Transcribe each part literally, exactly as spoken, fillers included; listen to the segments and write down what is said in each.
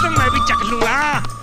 तो मैं भी चख लूंगा।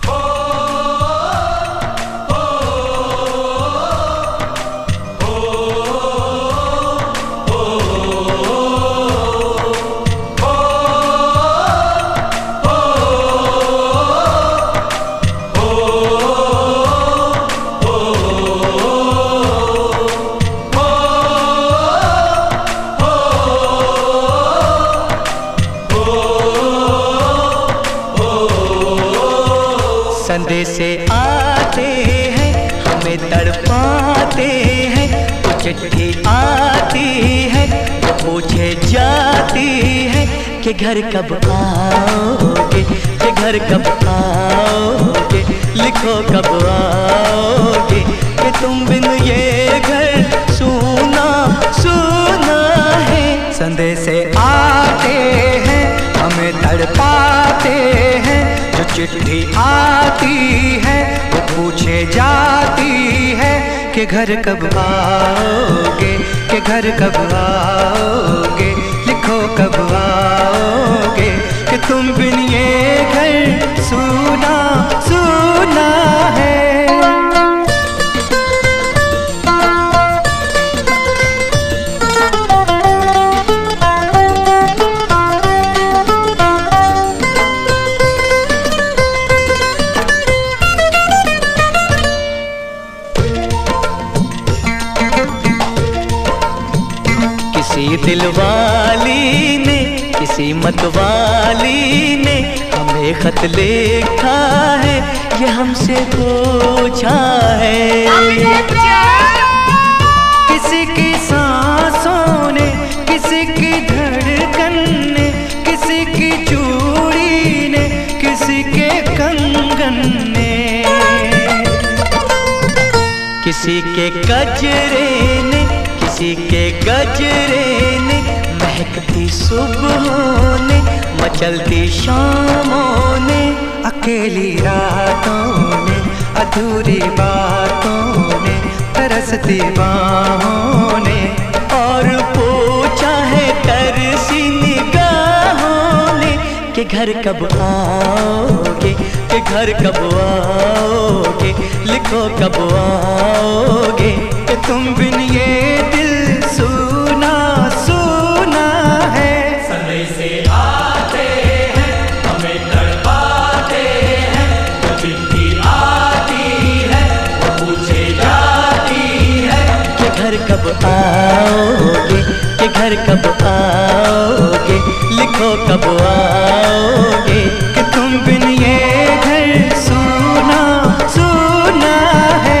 संदेशे आते हैं हमें तड़पाते हैं, चिट्ठी आती है पूछे जाती है कि घर कब आओगे, कि घर कब आओगे, लिखो कब आओगे, कि तुम बिन ये घर सूना सूना है। संदेशे आते हैं हमें तड़पाते हैं, जो चिट्ठी आती है वो पूछे जाती है कि घर कब आओगे, कि घर कब आओगे, लिखो कब आओगे, कि तुम बिन ये घर सूना सूना है। किसी दिलवाली ने किसी मतवाली ने हमें खत लिखा है, ये हमसे पूछा है। किसी की सांसों ने, किसी की धड़कन ने, किसी की चूड़ी ने, किसी के कंगन ने, किसी के गजरे ने, किसी के गजरे ने, महकती सुबहों ने, मचलती शामों ने, अकेली रातों ने, अधूरी बातों ने, तरसती बाहों ने, और पूछा है तरसी निगाहों ने कि घर कब आओगे, कि घर कब आओगे, लिखो कब आओगे, कि तुम बिन ये दिल सूना सूना है। संदेशे आते हैं हमें तड़पाते हैं, जो चिट्ठी आती है वो पूछे जाती है कि घर कब आओगे, कि घर कब आओगे, लिखो कब आओगे, कि तुम बिन ये घर सूना सूना है।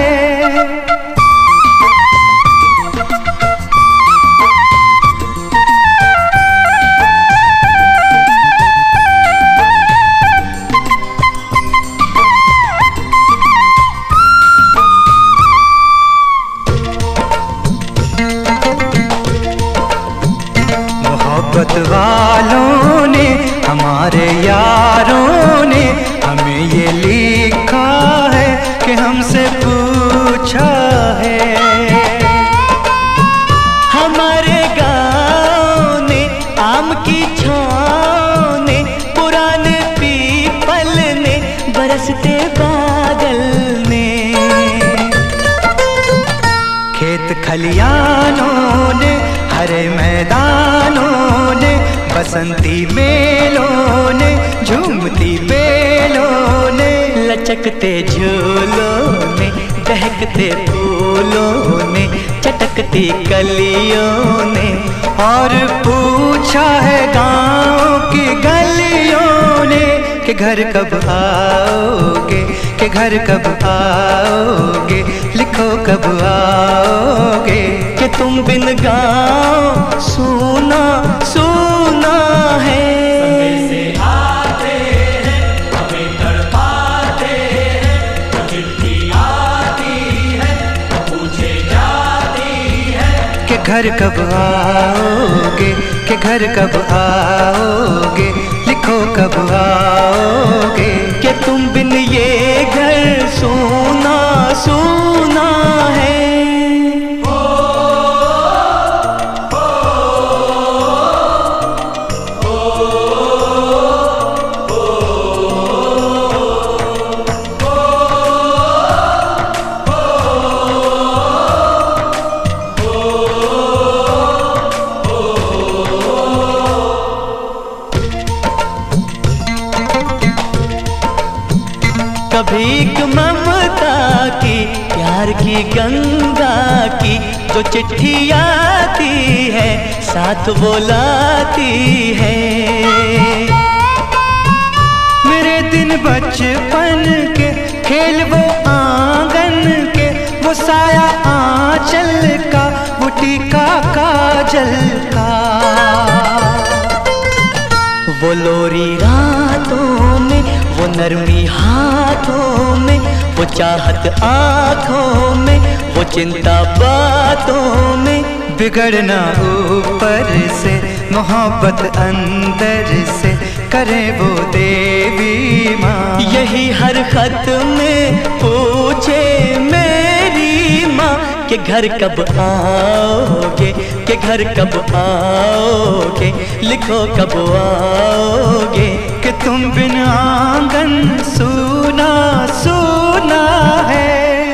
मोहब्बत वालों ने, हमारे यारों ने हमें ये लिखा है कि हमसे पूछा है। हमारे गाँव ने, आम की छाँव ने, पुराने पीपल ने, बरसते बादल ने, खेत खलियानों ने, हरे मैदानों ने, बसंती मेलों ने, झूमती बेलों ने, लचकते झूलों ने, दहकते फूलों ने, चटकती कलियों ने, और पूछा है गाँव की गलियों ने कि घर कब आओगे, कि घर कब आओगे, लिखो कब आओगे, कि तुम बिन गाँव सूना सूना है। संदेशे आते हैं हमें तड़पाते हैं, जो चिट्ठी आती है वो पूछे जाती है कि घर कब आओगे, कि घर कब आओगे, लिखो कब आओगे, कि तुम बिन ये घर सूना सूना है। कभी एक ममता की प्यार की गंगा की जो चिट्ठी आती है साथ वो लाती है। मेरे दिन बचपन के खेल वो आंगन के, वो साया आंचल का, वो टीका काजल का, वो लोरी रातों में, वो नरमी हाथों में, वो चाहत आँखों में, वो चिंता बातों में। बिगड़ना ऊपर से, मोहब्बत अंदर से, करे वो देवी माँ। यही हर खत में पूछे मेरी माँ कि घर कब आओगे, कि घर कब आओगे, लिखो कब आओगे। कि तुम बिन आंगन सूना सूना है।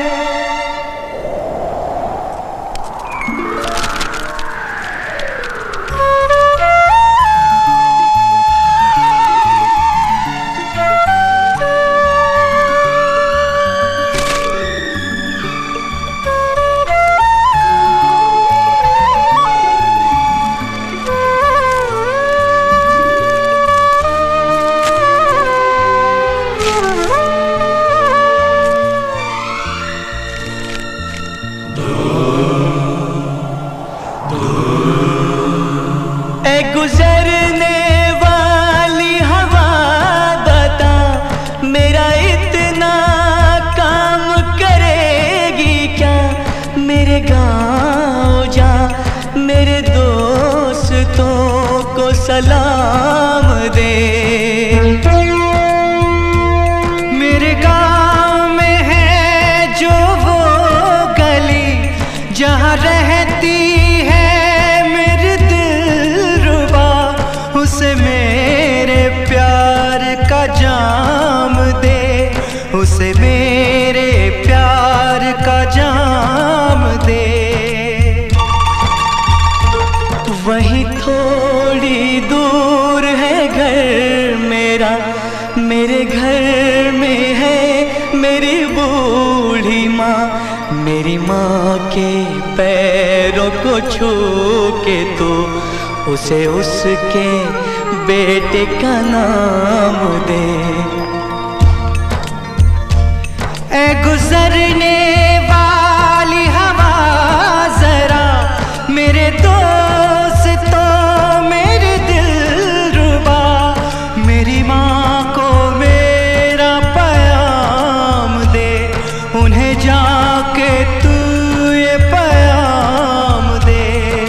गुजरने वाली हवा बता, मेरा इतना काम करेगी क्या। मेरे गाँव जा, मेरे दोस्तों को सलाम दे। मेरे गाँव में है जो वो गली जहाँ रहती है मेरे दिलरुबा, उसे मेरे प्यार का जाम दे, उसे मेरे प्यार का जाम दे। वहीं थोड़ी दूर है घर मेरा, मेरे घर में है मेरी बूढ़ी माँ। मेरी माँ के पैरों को छू के तो उसे उसके बेटे का नाम दे। ए गुजरने वाली हवा जरा, मेरे दोस्तों मेरे दिलरुबा, मेरी माँ को मेरा पैगाम दे। उन्हें जाके तू ये पैगाम दे।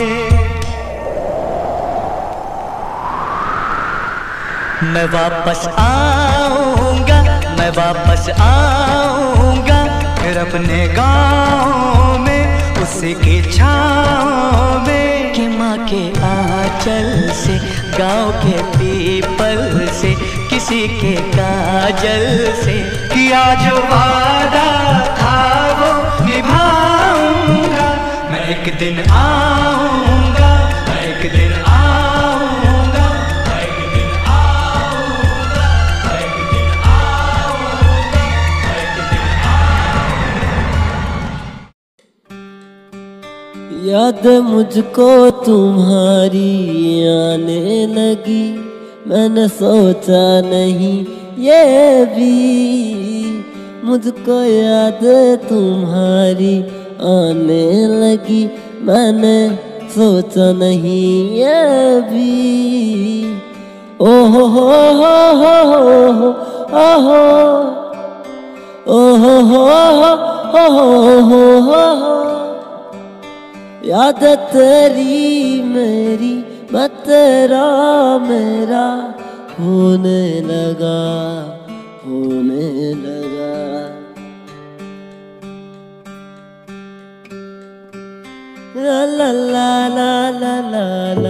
मैं वापस आऊँगा, मैं वापस आऊँगा, फिर अपने गाँव में उसी की छाँव में। कि माँ के आँचल से, गाँव के पीपल से, किसी के काजल से, किया जो वादा था वो निभाऊंगा। मैं एक दिन आऊँगा, मैं एक दिन आऊँगा, मैं एक दिन आऊँगा, मैं एक दिन आऊँगा, मैं एक दिन आऊँगा। याद मुझको तुम्हारी आने लगी, मैंने सोचा नहीं ये भी। मुझको याद तुम्हारी आने लगी, मैंने सोचा नहीं ये भी। ओ हो हो हो हो हो ओ हो ओ हो हो हो हो हो हो। याद तेरी मेरी, मैं तेरा मेरा होने लगा, होने लगा। ला ला ला ला ला ला